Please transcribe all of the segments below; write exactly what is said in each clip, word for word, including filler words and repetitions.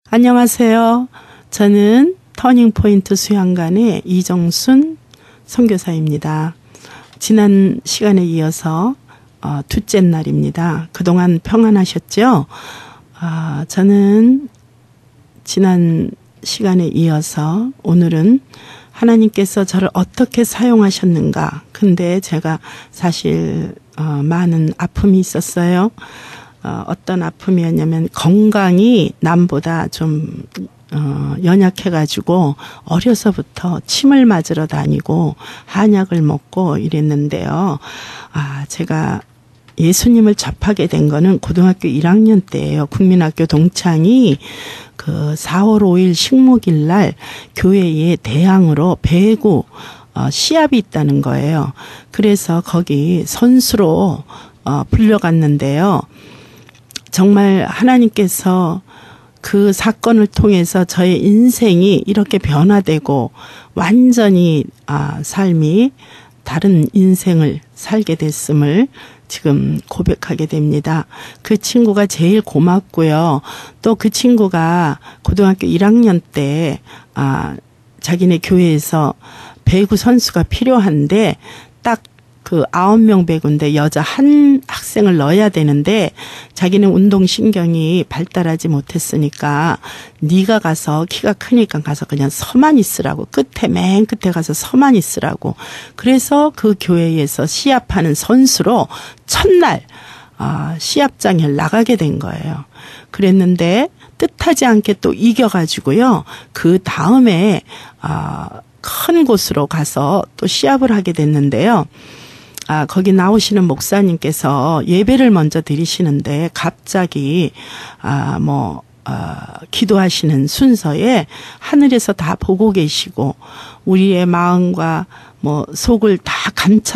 안녕하세요. 저는 터닝포인트 수양관의 이정순 선교사입니다. 지난 시간에 이어서 어, 둘째 날입니다. 그동안 평안하셨죠? 어, 저는 지난 시간에 이어서 오늘은 하나님께서 저를 어떻게 사용하셨는가. 근데 제가 사실 어, 많은 아픔이 있었어요. 어, 어떤 아픔이었냐면 건강이 남보다 좀 어, 연약해가지고 어려서부터 침을 맞으러 다니고 한약을 먹고 이랬는데요. 아, 제가 예수님을 접하게 된 거는 고등학교 일 학년 때예요. 국민학교 동창이 그 사월 오일 식목일 날 교회에 대항으로 배구 어, 시합이 있다는 거예요. 그래서 거기 선수로 어, 불려갔는데요. 정말 하나님께서 그 사건을 통해서 저의 인생이 이렇게 변화되고 완전히 아, 삶이 다른 인생을 살게 됐음을 지금 고백하게 됩니다. 그 친구가 제일 고맙고요. 또 그 친구가 고등학교 일 학년 때 아, 자기네 교회에서 배구 선수가 필요한데 딱 그 아홉 명 배구인데 여자 한 학생을 넣어야 되는데 자기는 운동신경이 발달하지 못했으니까 네가 가서 키가 크니까 가서 그냥 서만 있으라고 끝에 맨 끝에 가서 서만 있으라고 그래서 그 교회에서 시합하는 선수로 첫날 아, 시합장에 나가게 된 거예요. 그랬는데 뜻하지 않게 또 이겨가지고요. 그 다음에 아, 큰 곳으로 가서 또 시합을 하게 됐는데요. 아, 거기 나오시는 목사님께서 예배를 먼저 드리시는데 갑자기 아, 뭐 아, 기도하시는 순서에 하늘에서 다 보고 계시고 우리의 마음과 뭐 속을 다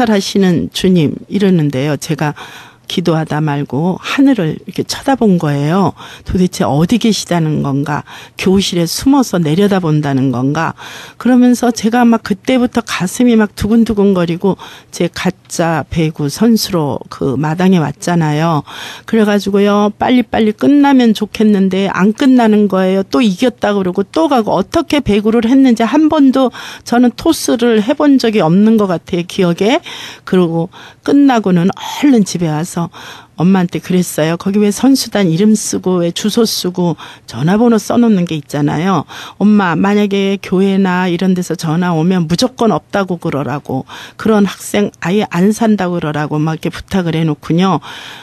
감찰하시는 주님 이러는데요. 제가 기도하다 말고 하늘을 이렇게 쳐다본 거예요. 도대체 어디 계시다는 건가? 교실에 숨어서 내려다본다는 건가? 그러면서 제가 막 그때부터 가슴이 막 두근두근거리고 제 가짜 배구 선수로 그 마당에 왔잖아요. 그래가지고요. 빨리빨리 끝나면 좋겠는데 안 끝나는 거예요. 또 이겼다 그러고 또 가고 어떻게 배구를 했는지 한 번도 저는 토스를 해본 적이 없는 것 같아요. 기억에. 그러고 끝나고는 얼른 집에 와서 엄마한테 그랬어요. 거기 왜 선수단 이름 쓰고 왜 주소 쓰고 전화번호 써놓는 게 있잖아요. 엄마 만약에 교회나 이런 데서 전화 오면 무조건 없다고 그러라고 그런 학생 아예 안 산다고 그러라고 막 이렇게 부탁을 해놓군요.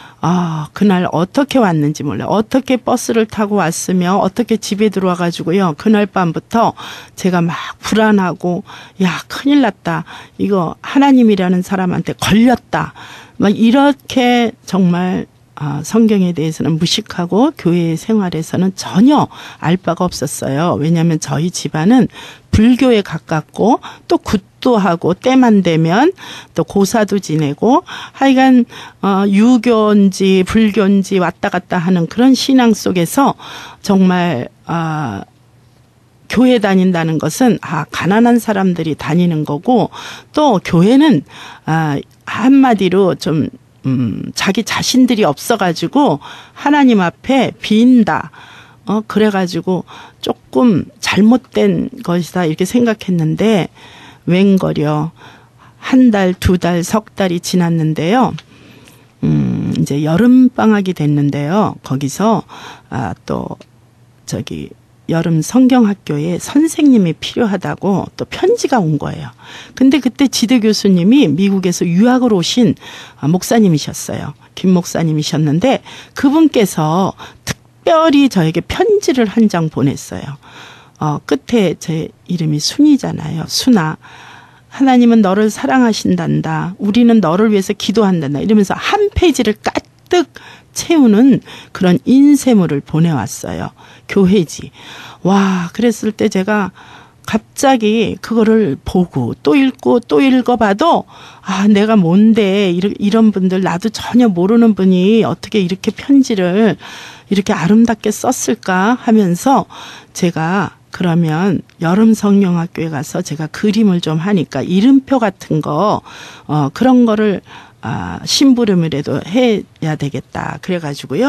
아, 그날 어떻게 왔는지 몰라요. 어떻게 버스를 타고 왔으며 어떻게 집에 들어와가지고요. 그날 밤부터 제가 막 불안하고 야 큰일 났다. 이거 하나님이라는 사람한테 걸렸다. 막 이렇게 정말 아, 성경에 대해서는 무식하고 교회 생활에서는 전혀 알 바가 없었어요. 왜냐하면 저희 집안은 불교에 가깝고 또 굿도 하고 때만 되면 또 고사도 지내고 하여간 어, 유교인지 불교인지 왔다 갔다 하는 그런 신앙 속에서 정말 아, 교회 다닌다는 것은 아 가난한 사람들이 다니는 거고 또 교회는 아 한마디로 좀 음, 자기 자신들이 없어가지고 하나님 앞에 빈다. 어 그래가지고 조금 잘못된 것이다 이렇게 생각했는데 웬걸요 한 달, 두 달, 석 달이 지났는데요. 음 이제 여름 방학이 됐는데요. 거기서 아 또 저기 여름 성경학교에 선생님이 필요하다고 또 편지가 온 거예요. 근데 그때 지도 교수님이 미국에서 유학을 오신 목사님이셨어요. 김 목사님이셨는데 그분께서 특별히 저에게 편지를 한 장 보냈어요. 어, 끝에 제 이름이 순이잖아요. 순아. 하나님은 너를 사랑하신단다. 우리는 너를 위해서 기도한단다. 이러면서 한 페이지를 가득 채우는 그런 인쇄물을 보내왔어요. 교회지. 와, 그랬을 때 제가 갑자기 그거를 보고 또 읽고 또 읽어봐도 아, 내가 뭔데 이런 분들 나도 전혀 모르는 분이 어떻게 이렇게 편지를 이렇게 아름답게 썼을까 하면서 제가 그러면 여름 성경학교에 가서 제가 그림을 좀 하니까 이름표 같은 거 어, 그런 거를 아, 심부름이라도 해야 되겠다. 그래가지고요.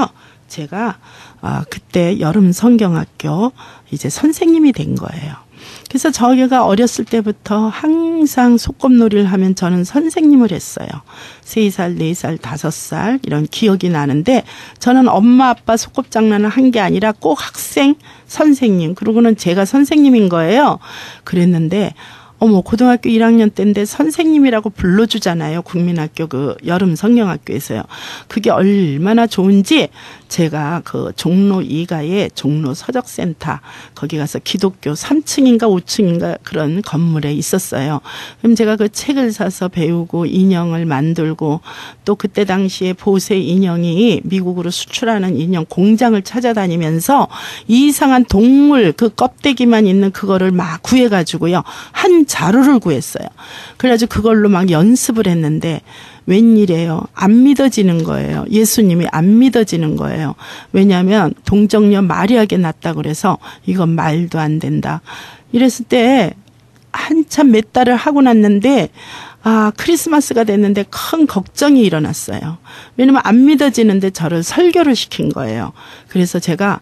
제가 아, 그때 여름 성경학교 이제 선생님이 된 거예요. 그래서 저희가 어렸을 때부터 항상 소꿉놀이를 하면 저는 선생님을 했어요. 세 살, 네 살, 다섯 살 이런 기억이 나는데 저는 엄마 아빠 소꿉장난을 한 게 아니라 꼭 학생, 선생님 그러고는 제가 선생님인 거예요. 그랬는데 어머 고등학교 일 학년 때인데 선생님이라고 불러주잖아요. 국민학교 그 여름 성경학교에서요. 그게 얼마나 좋은지 제가 그 종로 이 가에 종로 서적센터 거기 가서 기독교 삼 층인가 오 층인가 그런 건물에 있었어요. 그럼 제가 그 책을 사서 배우고 인형을 만들고 또 그때 당시에 보세 인형이 미국으로 수출하는 인형 공장을 찾아다니면서 이상한 동물 그 껍데기만 있는 그거를 막 구해가지고요. 한 자루를 구했어요. 그래가지고 그걸로 막 연습을 했는데 웬일이에요. 안 믿어지는 거예요. 예수님이 안 믿어지는 거예요. 왜냐하면 동정녀 마리아에게 낳았다고 그래서 이건 말도 안 된다. 이랬을 때 한참 몇 달을 하고 났는데 아 크리스마스가 됐는데 큰 걱정이 일어났어요. 왜냐면 안 믿어지는데 저를 설교를 시킨 거예요. 그래서 제가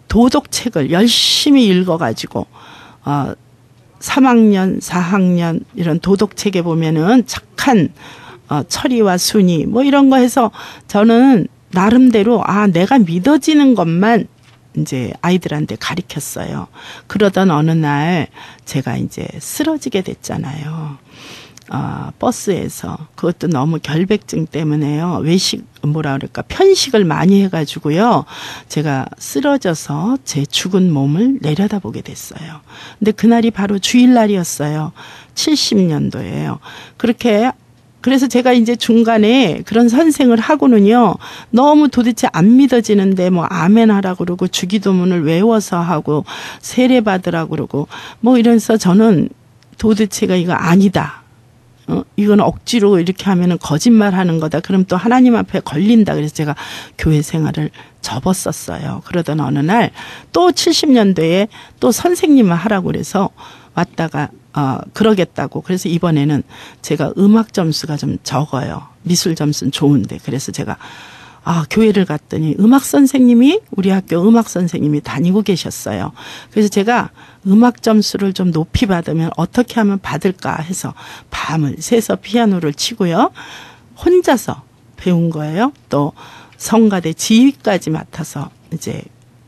도덕책을 열심히 읽어가지고 어, 삼 학년, 사 학년 이런 도덕책에 보면은 착한 어, 철이와 순이 뭐 이런 거 해서 저는 나름대로 아 내가 믿어지는 것만 이제 아이들한테 가르쳤어요. 그러던 어느 날 제가 이제 쓰러지게 됐잖아요. 어, 버스에서 그것도 너무 결백증 때문에요. 외식 뭐라 그럴까 편식을 많이 해가지고요. 제가 쓰러져서 제 죽은 몸을 내려다보게 됐어요. 근데 그날이 바로 주일날이었어요. 칠십 년도예요. 그렇게 그래서 제가 이제 중간에 그런 선생을 하고는요. 너무 도대체 안 믿어지는데 뭐 아멘 하라고 그러고 주기도문을 외워서 하고 세례 받으라고 그러고 뭐 이래서 저는 도대체가 이거 아니다. 어, 이건 억지로 이렇게 하면은 거짓말 하는 거다. 그럼 또 하나님 앞에 걸린다. 그래서 제가 교회 생활을 접었었어요. 그러던 어느 날 또 칠십 년도에 또 선생님을 하라고 그래서 왔다가 어, 그러겠다고. 그래서 이번에는 제가 음악 점수가 좀 적어요. 미술 점수는 좋은데. 그래서 제가 아, 교회를 갔더니 음악 선생님이 우리 학교 음악 선생님이 다니고 계셨어요. 그래서 제가 음악 점수를 좀 높이 받으면 어떻게 하면 받을까 해서 밤을 새서 피아노를 치고요. 혼자서 배운 거예요. 또 성가대 지휘까지 맡아서 이제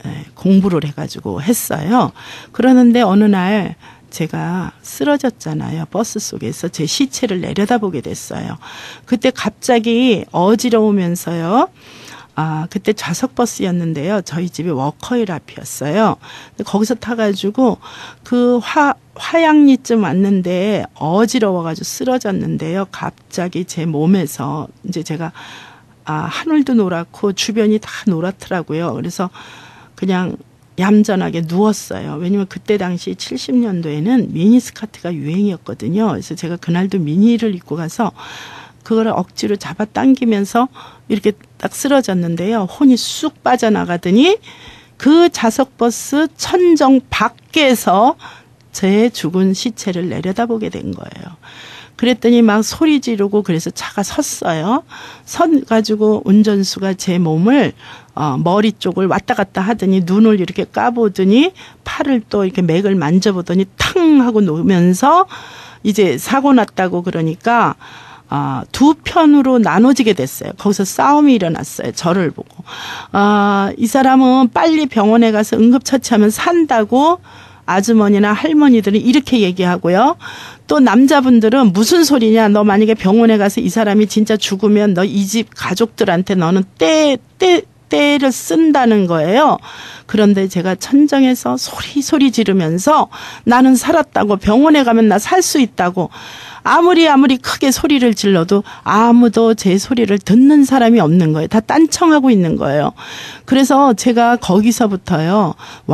공부를 해가지고 했어요. 그러는데 어느 날 제가 쓰러졌잖아요. 버스 속에서 제 시체를 내려다보게 됐어요. 그때 갑자기 어지러우면서요. 아, 그때 좌석버스였는데요. 저희 집이 워커힐 앞이었어요. 거기서 타가지고 그 화, 화양리쯤 왔는데 어지러워가지고 쓰러졌는데요. 갑자기 제 몸에서 이제 제가 아, 하늘도 노랗고 주변이 다 노랗더라고요. 그래서 그냥 얌전하게 누웠어요. 왜냐면 그때 당시 칠십 년도에는 미니스커트가 유행이었거든요. 그래서 제가 그날도 미니를 입고 가서 그거를 억지로 잡아당기면서 이렇게 딱 쓰러졌는데요. 혼이 쑥 빠져나가더니 그 좌석버스 천정 밖에서 제 죽은 시체를 내려다보게 된 거예요. 그랬더니 막 소리 지르고 그래서 차가 섰어요. 선 가지고 운전수가 제 몸을 어, 머리 쪽을 왔다 갔다 하더니 눈을 이렇게 까보더니 팔을 또 이렇게 맥을 만져보더니 탕 하고 놓으면서 이제 사고 났다고 그러니까 아, 두 편으로 나눠지게 됐어요. 거기서 싸움이 일어났어요. 저를 보고. 아, 이 사람은 빨리 병원에 가서 응급처치하면 산다고 아주머니나 할머니들은 이렇게 얘기하고요. 또 남자분들은 무슨 소리냐. 너 만약에 병원에 가서 이 사람이 진짜 죽으면 너 이 집 가족들한테 너는 떼, 떼, 떼를 쓴다는 거예요. 그런데 제가 천정에서 소리 소리 지르면서 나는 살았다고 병원에 가면 나 살 수 있다고 아무리 아무리 크게 소리를 질러도 아무도 제 소리를 듣는 사람이 없는 거예요. 다 딴청하고 있는 거예요. 그래서 제가 거기서부터요.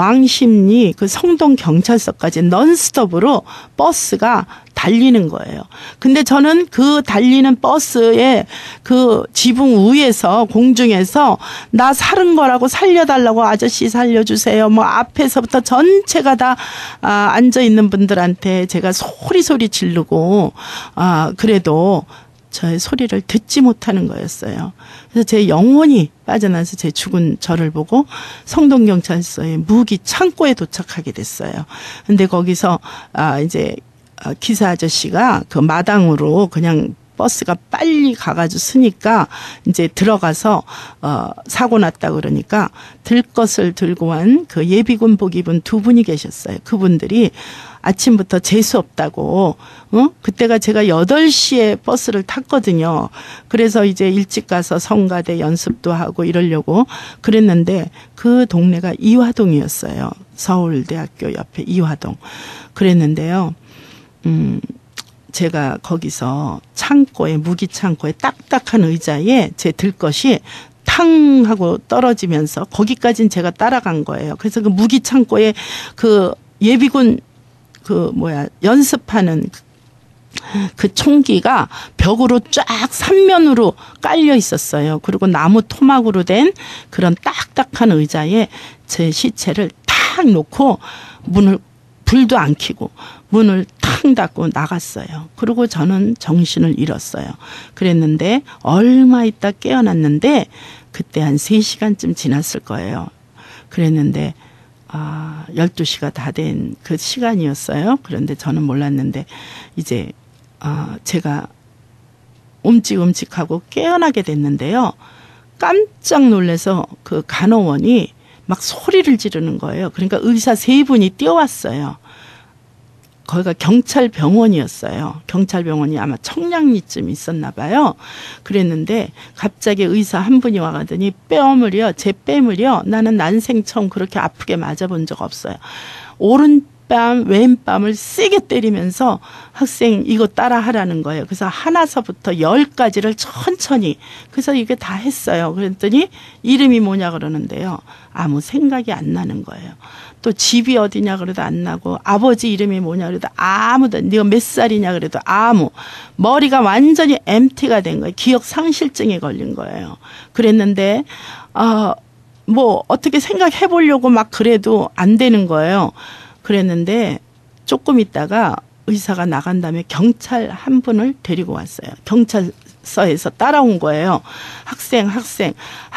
왕십리 그 성동 경찰서까지 넌스톱으로 버스가 달리는 거예요. 근데 저는 그 달리는 버스에 그 지붕 위에서 공중에서 나 살은 거라고 살려달라고 아저씨 살려주세요. 뭐 앞에서부터 전체가 다 아, 앉아 있는 분들한테 제가 소리 소리 지르고 아 그래도 저의 소리를 듣지 못하는 거였어요. 그래서 제 영혼이 빠져나서 제 죽은 저를 보고 성동경찰서의 무기 창고에 도착하게 됐어요. 근데 거기서 아 이제 기사 아저씨가 그 마당으로 그냥 버스가 빨리 가가지고 쓰니까 이제 들어가서 어 사고 났다 그러니까 들 것을 들고 한 그 예비군복 입은 두 분이 계셨어요. 그분들이 아침부터 재수 없다고, 어? 그때가 제가 여덟 시에 버스를 탔거든요. 그래서 이제 일찍 가서 성가대 연습도 하고 이러려고 그랬는데 그 동네가 이화동이었어요. 서울대학교 옆에 이화동. 그랬는데요. 음, 제가 거기서 창고에, 무기 창고에 딱딱한 의자에 제 들 것이 탕 하고 떨어지면서 거기까지는 제가 따라간 거예요. 그래서 그 무기 창고에 그 예비군 그 뭐야 연습하는 그 총기가 벽으로 쫙 삼면으로 깔려 있었어요. 그리고 나무 토막으로 된 그런 딱딱한 의자에 제 시체를 탁 놓고 문을 불도 안 켜고 문을 탁 닫고 나갔어요. 그리고 저는 정신을 잃었어요. 그랬는데 얼마 있다 깨어났는데 그때 한 세 시간쯤 지났을 거예요. 그랬는데 아, 열두 시가 다 된 그 시간이었어요. 그런데 저는 몰랐는데 이제 아, 제가 움직움직하고 깨어나게 됐는데요. 깜짝 놀라서 그 간호원이 막 소리를 지르는 거예요. 그러니까 의사 세 분이 뛰어왔어요. 거기가 경찰병원이었어요. 경찰병원이 아마 청량리쯤 있었나 봐요. 그랬는데 갑자기 의사 한 분이 와가더니 뺨을요, 제 뺨을요, 나는 난생 처음 그렇게 아프게 맞아본 적 없어요. 오른뺨, 왼뺨을 세게 때리면서 학생 이거 따라 하라는 거예요. 그래서 하나서부터 열까지를 천천히. 그래서 이게 다 했어요. 그랬더니 이름이 뭐냐 그러는데요. 아무 생각이 안 나는 거예요. 또 집이 어디냐 그래도 안 나고 아버지 이름이 뭐냐 그래도 아무도 네가 몇 살이냐 그래도 아무 머리가 완전히 엠티가 된 거예요. 기억 상실증에 걸린 거예요. 그랬는데 어, 뭐 어떻게 생각해 보려고 막 그래도 안 되는 거예요. 그랬는데 조금 있다가 의사가 나간 다음에 경찰 한 분을 데리고 왔어요. 경찰서에서 따라온 거예요. 학생, 학생.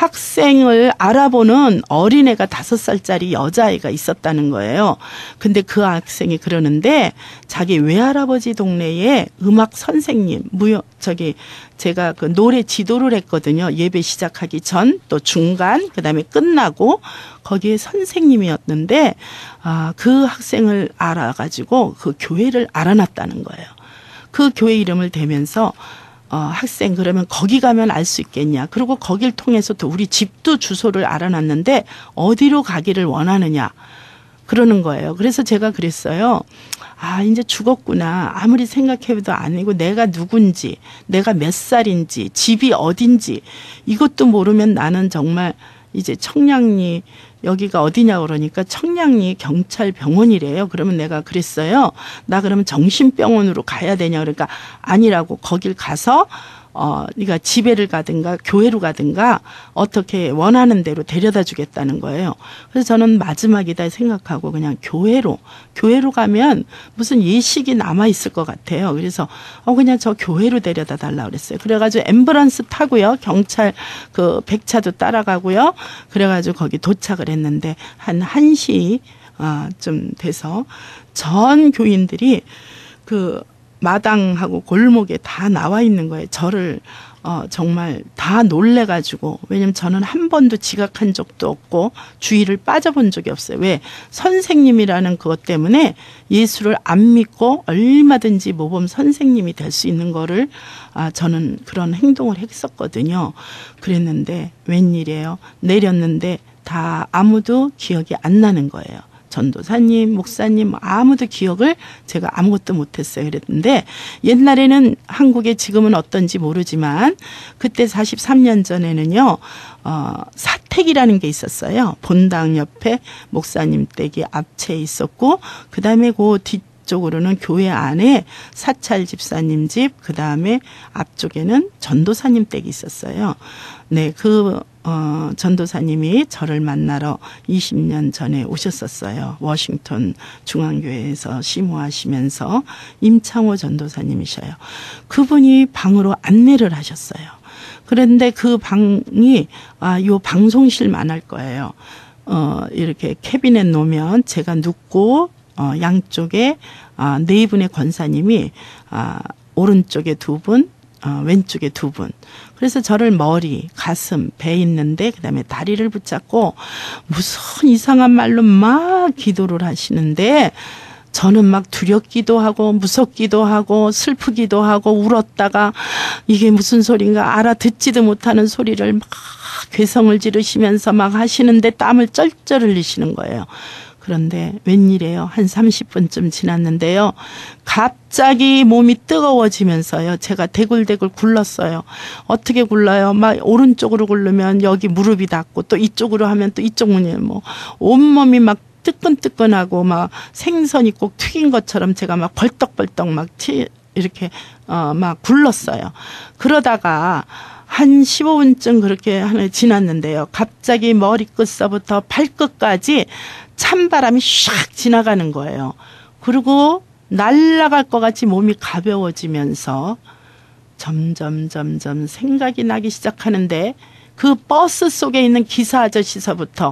학생을 알아보는 어린애가 다섯 살짜리 여자아이가 있었다는 거예요. 근데 그 학생이 그러는데 자기 외할아버지 동네에 음악 선생님, 무용, 저기 제가 그 노래 지도를 했거든요. 예배 시작하기 전, 또 중간, 그 다음에 끝나고 거기에 선생님이었는데 아, 그 학생을 알아가지고 그 교회를 알아놨다는 거예요. 그 교회 이름을 대면서 어, 학생 그러면 거기 가면 알 수 있겠냐. 그리고 거길 통해서 또 우리 집도 주소를 알아놨는데 어디로 가기를 원하느냐. 그러는 거예요. 그래서 제가 그랬어요. 아, 이제 죽었구나. 아무리 생각해도 아니고 내가 누군지, 내가 몇 살인지, 집이 어딘지 이것도 모르면 나는 정말 이제 청량리 여기가 어디냐 그러니까 청량리 경찰병원이래요. 그러면 내가 그랬어요. 나 그러면 정신병원으로 가야 되냐 그러니까 아니라고 거길 가서 어, 네가 집에를 가든가 교회로 가든가 어떻게 원하는 대로 데려다 주겠다는 거예요. 그래서 저는 마지막이다 생각하고 그냥 교회로, 교회로 가면 무슨 예식이 남아있을 것 같아요. 그래서 어, 그냥 저 교회로 데려다 달라고 그랬어요. 그래가지고 앰뷸런스 타고요. 경찰 그 백차도 따라가고요. 그래가지고 거기 도착을 했는데 한 한 시 어, 좀 돼서 전 교인들이 그 마당하고 골목에 다 나와 있는 거예요. 저를 어, 정말 다 놀래가지고 왜냐면 저는 한 번도 지각한 적도 없고 주의를 빠져본 적이 없어요. 왜? 선생님이라는 그것 때문에 예수를 안 믿고 얼마든지 모범 선생님이 될 수 있는 거를 아, 저는 그런 행동을 했었거든요. 그랬는데 웬일이에요. 내렸는데 다 아무도 기억이 안 나는 거예요. 전도사님, 목사님 아무도 기억을 제가 아무것도 못했어요. 그랬는데 옛날에는 한국에 지금은 어떤지 모르지만 그때 사십삼 년 전에는요. 어, 사택이라는 게 있었어요. 본당 옆에 목사님 댁이 앞채 있었고 그다음에 그 뒤쪽으로는 교회 안에 사찰 집사님 집 그다음에 앞쪽에는 전도사님 댁이 있었어요. 네, 그 어, 전도사님이 저를 만나러 이십 년 전에 오셨었어요. 워싱턴 중앙교회에서 심호하시면서 임창호 전도사님이셔요. 그분이 방으로 안내를 하셨어요. 그런데 그 방이 아, 요 방송실만 할 거예요. 어, 이렇게 캐비넷 놓으면 제가 눕고 어, 양쪽에 아, 네 분의 권사님이 아, 오른쪽에 두 분, 어, 왼쪽에 두 분. 그래서 저를 머리, 가슴, 배 있는데 그다음에 다리를 붙잡고 무슨 이상한 말로 막 기도를 하시는데 저는 막 두렵기도 하고 무섭기도 하고 슬프기도 하고 울었다가 이게 무슨 소린가 알아듣지도 못하는 소리를 막 괴성을 지르시면서 막 하시는데 땀을 쩔쩔 흘리시는 거예요. 그런데 웬일이에요. 한 삼십 분쯤 지났는데요. 갑자기 몸이 뜨거워지면서요. 제가 대굴대굴 굴렀어요. 어떻게 굴러요? 막 오른쪽으로 굴르면 여기 무릎이 닿고 또 이쪽으로 하면 또 이쪽 문이 뭐 온몸이 막 뜨끈뜨끈하고 막 생선이 꼭 튀긴 것처럼 제가 막 벌떡벌떡 막 튀, 이렇게 어, 막 굴렀어요. 그러다가 한 십오 분쯤 그렇게 하나 지났는데요. 갑자기 머리끝서부터 발끝까지 찬바람이 샥 지나가는 거예요. 그리고 날아갈 것 같이 몸이 가벼워지면서 점점 점점 생각이 나기 시작하는데 그 버스 속에 있는 기사 아저씨서부터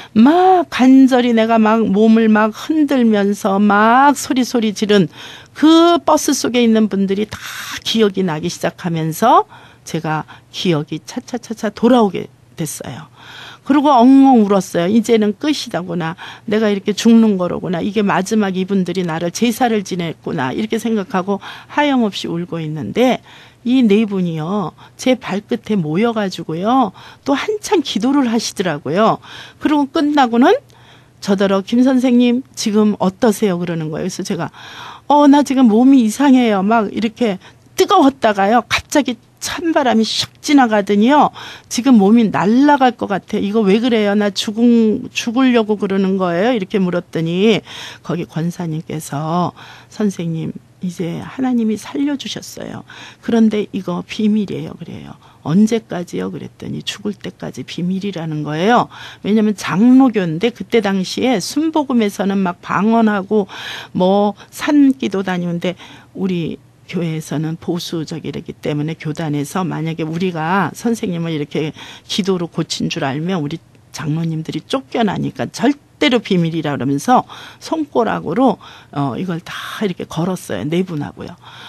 막 간절히 내가 막 몸을 막 흔들면서 막 소리 소리 지른 그 버스 속에 있는 분들이 다 기억이 나기 시작하면서 제가 기억이 차차차차 돌아오게 됐어요. 그리고 엉엉 울었어요. 이제는 끝이다구나. 내가 이렇게 죽는 거로구나. 이게 마지막 이분들이 나를 제사를 지냈구나. 이렇게 생각하고 하염없이 울고 있는데 이 네 분이요. 제 발끝에 모여가지고요. 또 한참 기도를 하시더라고요. 그리고 끝나고는 저더러 김 선생님 지금 어떠세요? 그러는 거예요. 그래서 제가 어, 나 지금 몸이 이상해요. 막 이렇게 뜨거웠다가요. 갑자기 찬바람이 슉 지나가더니요. 지금 몸이 날아갈 것 같아요. 이거 왜 그래요? 나 죽은, 죽으려고 그러는 거예요? 이렇게 물었더니 거기 권사님께서 선생님 이제 하나님이 살려주셨어요. 그런데 이거 비밀이에요. 그래요. 언제까지요? 그랬더니 죽을 때까지 비밀이라는 거예요. 왜냐하면 장로교인데 그때 당시에 순복음에서는 막 방언하고 뭐 산기도 다니는데 우리 교회에서는 보수적이기 때문에 교단에서 만약에 우리가 선생님을 이렇게 기도로 고친 줄 알면 우리 장로님들이 쫓겨나니까 절대로 비밀이라 그러면서 손가락으로 어 이걸 다 이렇게 걸었어요. 네 분하고요.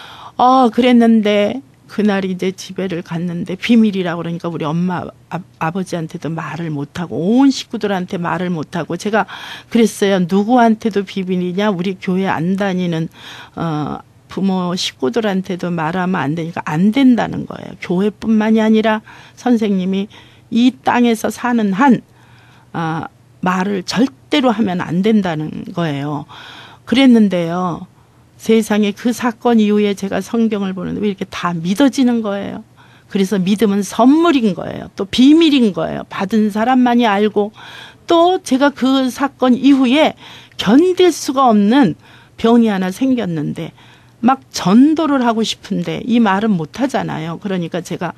어 그랬는데 그날 이제 집에를 갔는데 비밀이라고 그러니까 우리 엄마 아, 아버지한테도 말을 못하고 온 식구들한테 말을 못하고 제가 그랬어요. 누구한테도 비밀이냐? 우리 교회 안 다니는 어 부모 식구들한테도 말하면 안 되니까 안 된다는 거예요. 교회뿐만이 아니라 선생님이 이 땅에서 사는 한 아, 말을 절대로 하면 안 된다는 거예요. 그랬는데요. 세상에 그 사건 이후에 제가 성경을 보는데 왜 이렇게 다 믿어지는 거예요. 그래서 믿음은 선물인 거예요. 또 비밀인 거예요. 받은 사람만이 알고 또 제가 그 사건 이후에 견딜 수가 없는 병이 하나 생겼는데 막 전도를 하고 싶은데 이 말은 못 하잖아요. 그러니까 제가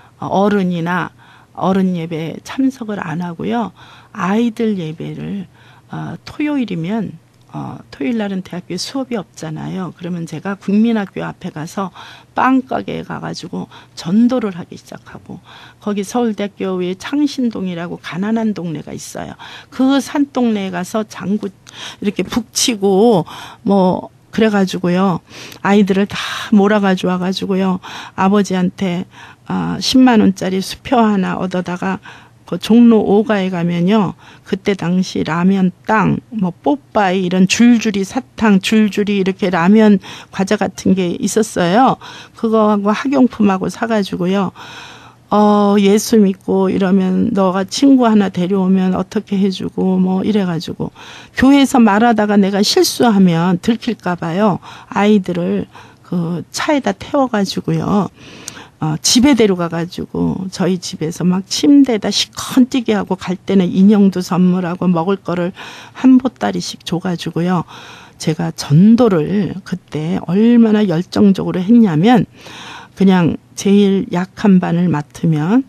어른이나 어른 예배에 참석을 안 하고요. 아이들 예배를 어, 토요일이면 어, 토요일 날은 대학교에 수업이 없잖아요. 그러면 제가 국민학교 앞에 가서 빵가게에 가가지고 전도를 하기 시작하고 거기 서울대학교 위에 창신동이라고 가난한 동네가 있어요. 그 산동네에 가서 장구 이렇게 북치고 뭐 그래가지고요. 아이들을 다 몰아가지고 와가지고요. 아버지한테 아, 십만 원짜리 수표 하나 얻어다가 그 종로 오가에 가면요. 그때 당시 라면 땅, 뭐 뽀빠이 이런 줄줄이 사탕, 줄줄이 이렇게 라면 과자 같은 게 있었어요. 그거하고 학용품하고 사가지고요. 어, 예수 믿고 이러면 너가 친구 하나 데려오면 어떻게 해주고 뭐 이래가지고 교회에서 말하다가 내가 실수하면 들킬까 봐요. 아이들을 그 차에다 태워가지고요. 어, 집에 데려가가지고 저희 집에서 막 침대에다 시컨뛰게 하고 갈 때는 인형도 선물하고 먹을 거를 한 보따리씩 줘가지고요. 제가 전도를 그때 얼마나 열정적으로 했냐면 그냥 제일 약한 반을 맡으면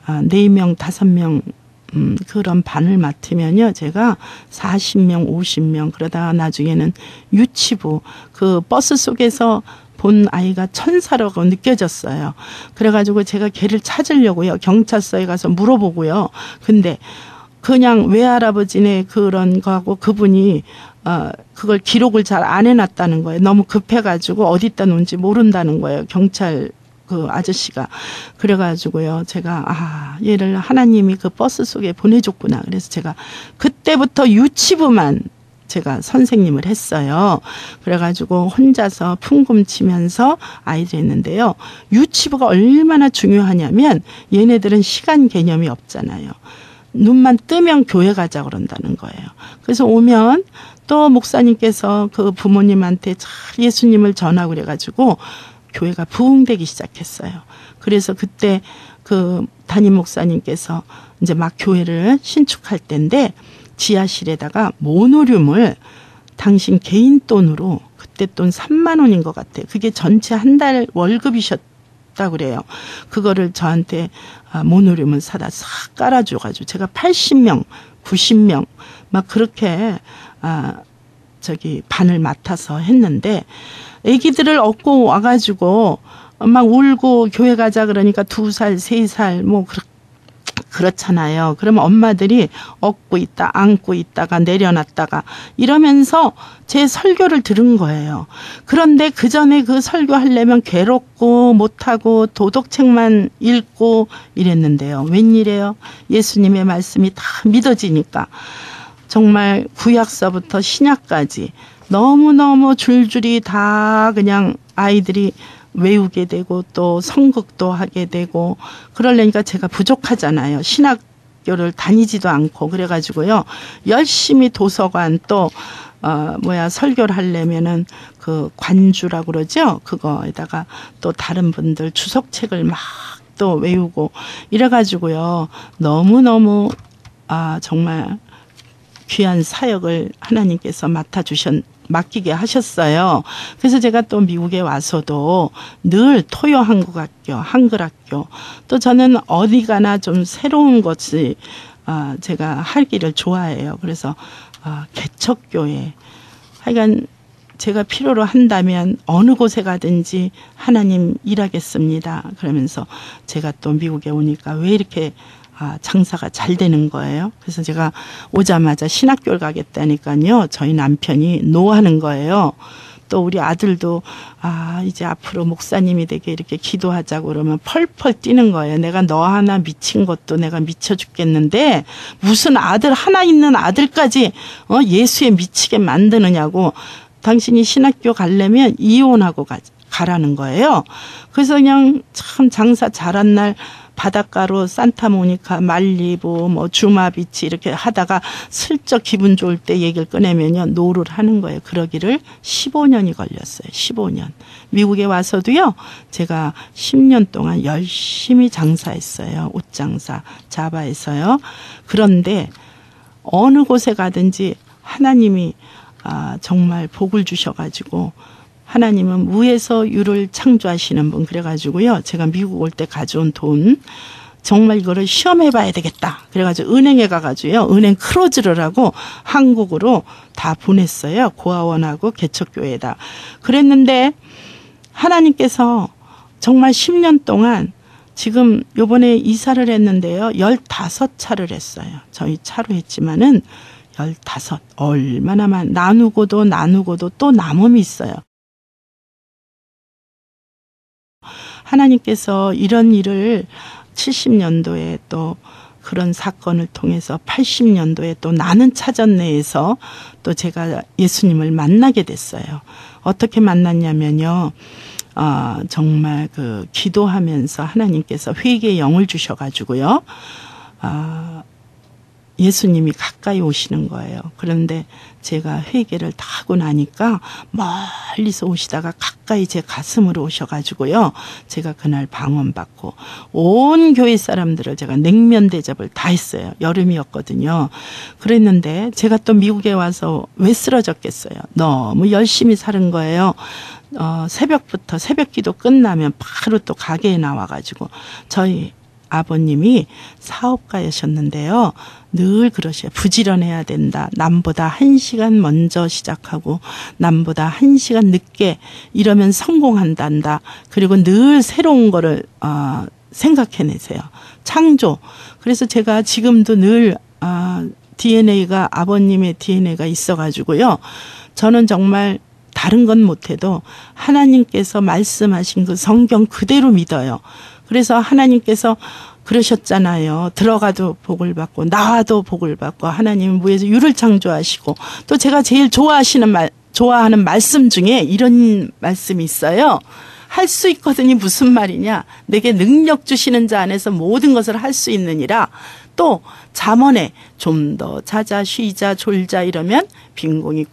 아, 네 명, 다섯 명 음, 그런 반을 맡으면요, 제가 사십 명, 오십 명, 그러다가 나중에는 유치부, 그 버스 속에서 본 아이가 천사라고 느껴졌어요. 그래가지고 제가 걔를 찾으려고요, 경찰서에 가서 물어보고요. 근데 그냥 외할아버지네 그런 거하고 그분이 어 그걸 기록을 잘 안 해놨다는 거예요. 너무 급해가지고 어디다 놓은지 모른다는 거예요, 경찰 그 아저씨가. 그래가지고요, 제가 아, 얘를 하나님이 그 버스 속에 보내줬구나. 그래서 제가 그때부터 유치부만 제가 선생님을 했어요. 그래가지고 혼자서 풍금치면서 아이들 했는데요. 유치부가 얼마나 중요하냐면 얘네들은 시간 개념이 없잖아요. 눈만 뜨면 교회 가자 그런다는 거예요. 그래서 오면 또 목사님께서 그 부모님한테 잘 예수님을 전하고 그래가지고 교회가 부흥되기 시작했어요. 그래서 그때 그 담임 목사님께서 이제 막 교회를 신축할 때인데 지하실에다가 모노륨을 당신 개인 돈으로, 그때 돈 삼만 원인 것 같아요. 그게 전체 한 달 월급이셨다고 그래요. 그거를 저한테 모노륨을 사다 싹 깔아줘가지고 제가 팔십 명, 구십 명 막 그렇게 아 저기 반을 맡아서 했는데, 애기들을 업고 와가지고 막 울고 교회 가자 그러니까 두 살, 세 살 뭐 그렇 그렇잖아요. 그러면 엄마들이 업고 있다, 안고 있다가 내려놨다가 이러면서 제 설교를 들은 거예요. 그런데 그 전에 그 설교하려면 괴롭고 못하고 도덕책만 읽고 이랬는데요. 웬일이에요? 예수님의 말씀이 다 믿어지니까 정말 구약서부터 신약까지 너무너무 줄줄이 다 그냥 아이들이 외우게 되고 또 성극도 하게 되고 그러려니까 제가 부족하잖아요. 신학교를 다니지도 않고. 그래가지고요, 열심히 도서관 또 어 뭐야 설교를 하려면은 그 관주라고 그러죠. 그거에다가 또 다른 분들 주석책을 막 또 외우고 이래가지고요, 너무너무 아 정말 귀한 사역을 하나님께서 맡아주셨 맡기게 하셨어요. 그래서 제가 또 미국에 와서도 늘 토요 한국학교, 한글학교, 또 저는 어디 가나 좀 새로운 것을 어, 제가 하기를 좋아해요. 그래서 어, 개척교회, 하여간 제가 필요로 한다면 어느 곳에 가든지 하나님 일하겠습니다. 그러면서 제가 또 미국에 오니까 왜 이렇게 아, 장사가 잘 되는 거예요. 그래서 제가 오자마자 신학교를 가겠다니까요, 저희 남편이 노하는 거예요. 또 우리 아들도 아 이제 앞으로 목사님이 되게 이렇게 기도하자고 그러면 펄펄 뛰는 거예요. 내가 너 하나 미친 것도 내가 미쳐 죽겠는데 무슨 아들 하나 있는 아들까지 어, 예수에 미치게 만드느냐고. 당신이 신학교 가려면 이혼하고 가, 가라는 거예요. 그래서 그냥 참 장사 잘한 날 바닷가로 산타모니카, 말리부, 뭐 주마비치 이렇게 하다가 슬쩍 기분 좋을 때 얘기를 꺼내면요, 노를 하는 거예요. 그러기를 십오 년이 걸렸어요. 십오 년. 미국에 와서도요, 제가 십 년 동안 열심히 장사했어요. 옷장사, 자바에서요. 그런데 어느 곳에 가든지 하나님이 아, 정말 복을 주셔가지고, 하나님은 무에서 유를 창조하시는 분. 그래가지고요, 제가 미국 올 때 가져온 돈 정말 이거를 시험해 봐야 되겠다. 그래가지고 은행에 가가지고요, 은행 크로즈를 하고 한국으로 다 보냈어요. 고아원하고 개척교회에다. 그랬는데 하나님께서 정말 십 년 동안, 지금 요번에 이사를 했는데요, 열다섯 차를 했어요. 저희 차로 했지만은 열다섯, 얼마나 많, 나누고도 나누고도 또 남음이 있어요. 하나님께서 이런 일을 칠십 년도에 또 그런 사건을 통해서 팔십 년도에 또 나는 찾았네에서 또 제가 예수님을 만나게 됐어요. 어떻게 만났냐면요, 어, 정말 그 기도하면서 하나님께서 회개의 영을 주셔가지고요, 어, 예수님이 가까이 오시는 거예요. 그런데 제가 회개를 다 하고 나니까 멀리서 오시다가 가까이 제 가슴으로 오셔가지고요, 제가 그날 방언받고 온 교회 사람들을 제가 냉면 대접을 다 했어요. 여름이었거든요. 그랬는데 제가 또 미국에 와서 왜 쓰러졌겠어요. 너무 열심히 사는 거예요. 어, 새벽부터 새벽 기도 끝나면 바로 또 가게에 나와가지고 저희 아버님이 사업가이셨는데요. 늘 그러셔요. 부지런해야 된다. 남보다 한 시간 먼저 시작하고 남보다 한 시간 늦게 이러면 성공한단다. 그리고 늘 새로운 거를 어, 생각해내세요. 창조. 그래서 제가 지금도 늘 어, 디엔에이가 아버님의 디엔에이가 있어가지고요. 저는 정말 다른 건 못해도 하나님께서 말씀하신 그 성경 그대로 믿어요. 그래서 하나님께서 그러셨잖아요. 들어가도 복을 받고 나와도 복을 받고 하나님은 무에서 유를 창조하시고 또 제가 제일 좋아하시는 말, 좋아하는 말씀 중에 이런 말씀이 있어요. 할 수 있거든이 무슨 말이냐. 내게 능력 주시는 자 안에서 모든 것을 할 수 있느니라. 또 잠언에 좀 더 자자 쉬자 졸자 이러면 빈공이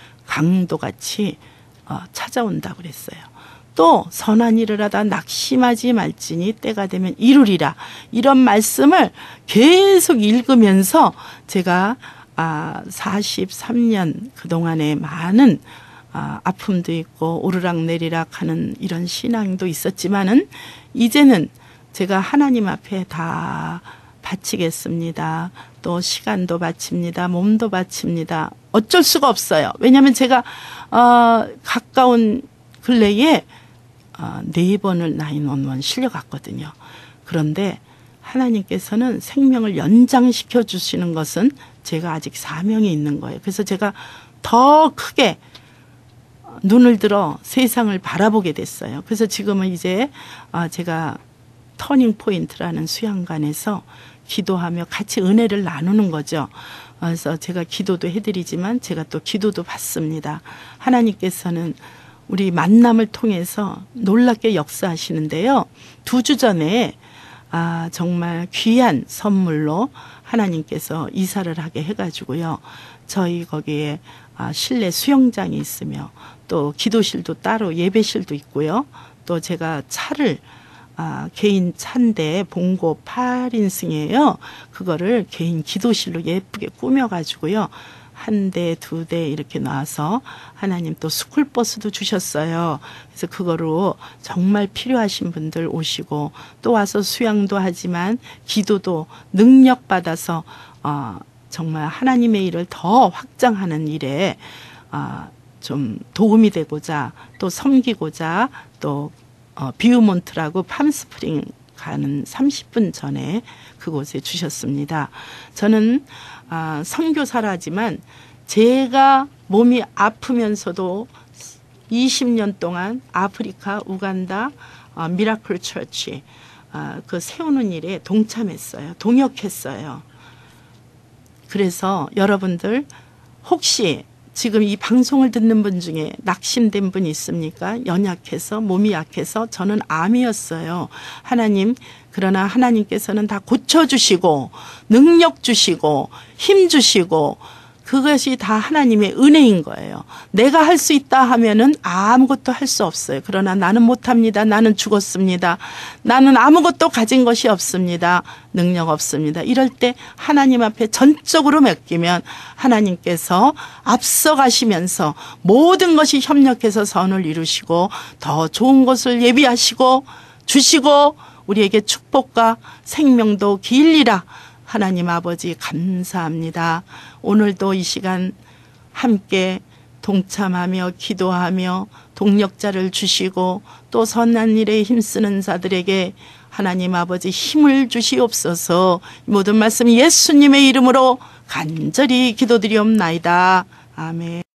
강도같이 어, 찾아온다고 그랬어요. 또 선한 일을 하다 낙심하지 말지니 때가 되면 이루리라. 이런 말씀을 계속 읽으면서 제가 아, 사십삼 년 그동안에 많은 아, 아픔도 있고 오르락내리락 하는 이런 신앙도 있었지만은 이제는 제가 하나님 앞에 다 바치겠습니다. 또 시간도 바칩니다. 몸도 바칩니다. 어쩔 수가 없어요. 왜냐하면 제가 어, 가까운 근래에 어, 네 번을 나인원원 실려갔거든요. 그런데 하나님께서는 생명을 연장시켜 주시는 것은 제가 아직 사명이 있는 거예요. 그래서 제가 더 크게 눈을 들어 세상을 바라보게 됐어요. 그래서 지금은 이제 어, 제가 터닝 포인트라는 수양관에서 기도하며 같이 은혜를 나누는 거죠. 그래서 제가 기도도 해드리지만 제가 또 기도도 받습니다. 하나님께서는 우리 만남을 통해서 놀랍게 역사하시는데요. 두 주 전에 아, 정말 귀한 선물로 하나님께서 이사를 하게 해가지고요. 저희 거기에 아, 실내 수영장이 있으며 또 기도실도 따로 예배실도 있고요. 또 제가 차를 아, 개인 차인데 봉고 팔 인승이에요. 그거를 개인 기도실로 예쁘게 꾸며가지고요. 한 대, 두 대 이렇게 놔서 하나님 또 스쿨버스도 주셨어요. 그래서 그거로 정말 필요하신 분들 오시고 또 와서 수양도 하지만 기도도 능력받아서 어, 정말 하나님의 일을 더 확장하는 일에 어, 좀 도움이 되고자 또 섬기고자 또 어, 비우몬트라고 팜스프링 가는 삼십 분 전에 그곳에 주셨습니다. 저는 아, 선교사라지만 제가 몸이 아프면서도 이십 년 동안 아프리카, 우간다 어, 미라클 처치 어, 그 세우는 일에 동참했어요. 동역했어요. 그래서 여러분들 혹시 지금 이 방송을 듣는 분 중에 낙심된 분 있습니까? 연약해서 몸이 약해서 저는 암이었어요. 하나님 그러나 하나님께서는 다 고쳐주시고 능력 주시고 힘 주시고 그것이 다 하나님의 은혜인 거예요. 내가 할 수 있다 하면은 아무것도 할 수 없어요. 그러나 나는 못합니다. 나는 죽었습니다. 나는 아무것도 가진 것이 없습니다. 능력 없습니다. 이럴 때 하나님 앞에 전적으로 맡기면 하나님께서 앞서가시면서 모든 것이 협력해서 선을 이루시고 더 좋은 것을 예비하시고 주시고 우리에게 축복과 생명도 길리라. 하나님 아버지 감사합니다. 오늘도 이 시간 함께 동참하며 기도하며 동력자를 주시고 또 선한 일에 힘쓰는 자들에게 하나님 아버지 힘을 주시옵소서. 모든 말씀 예수님의 이름으로 간절히 기도드리옵나이다. 아멘.